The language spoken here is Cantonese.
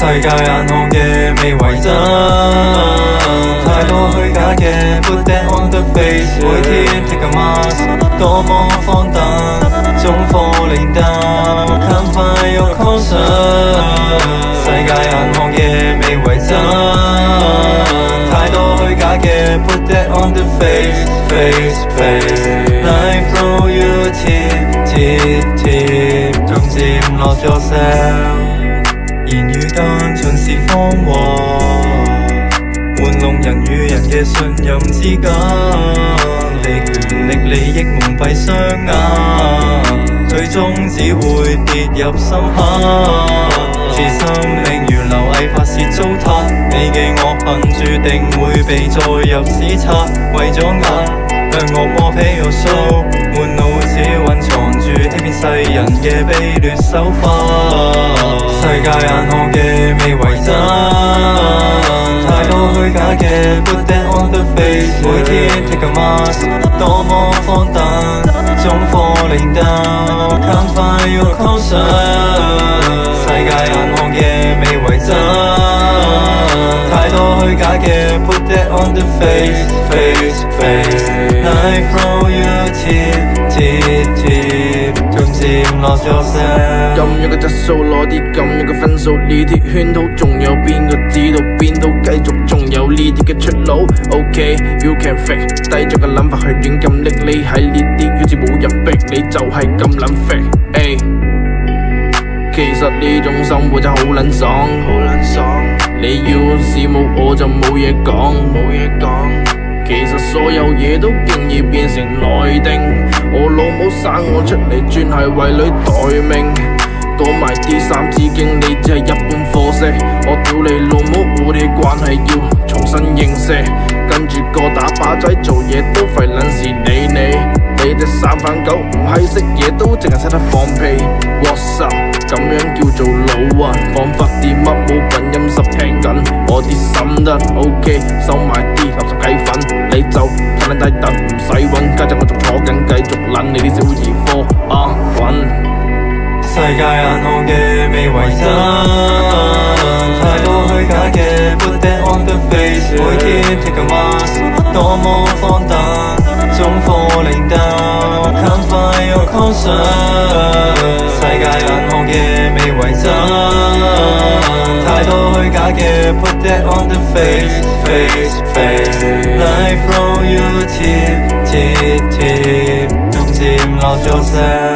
世界眼看嘅未為真，太多虛假嘅 put that on the face， 每天 take a mask， 多麼荒誕，中課靈丹 ，can't find your concern。世界眼看嘅未為真，太多虛假嘅 put that on the face， ，life throw you tip， 仲漸落咗聲。言語單盡是謊話，玩弄人與人嘅信任之間，被權力利益蒙蔽雙眼，最終只會跌入深坑。自生命如螻蟻發洩糟蹋，你嘅惡行注定會被載入史冊。為咗眼向惡魔披個鬚，滿腦子蘊藏住欺騙世人嘅卑劣手法。世界眼看嘅未為真，太多虛假嘅 put that on the face， 每天 take a mask， 多麼荒誕，中課靈丹 ，can't find your concern。世界眼看嘅未為真，太多虛假嘅 put that on the face， life throw you tip， 仲漸落咗聲。 咁樣嘅質素攞啲咁樣嘅分數，呢啲圈套仲有邊個知道邊度繼續仲有呢啲嘅出路 ？OK you can fake， 低咗嘅諗法去亂咁拎，你喺呢啲好似冇人逼，你就係咁撚 fake。其實呢種生活真係好撚爽，你要是冇我就冇嘢講。其實所有嘢都經已變成內定，我老母生我出嚟專係為女待命，多埋啲三字經你只係一般貨色，我屌你老母，我哋關係要重新認識，跟住個打靶仔做嘢都費撚事理你隻三番狗唔係識嘢都淨係識得放屁 ，What's up？ 咁樣叫做老啊，彷彿啲乜冇品音濕平緊，我啲心得 OK， 收埋啲垃圾雞粉，你就攤低得唔使揾，家陣我仲坐緊繼續撚你啲小兒科滾。 世界眼看嘅未為真，太多虛假嘅 put that on the face， 每天 take a mask， 多麼荒誕，中課靈丹 ，can't find your concern。世界眼看嘅未為真，太多虛假嘅 put that on the face， life throw you tip， 仲漸落咗聲。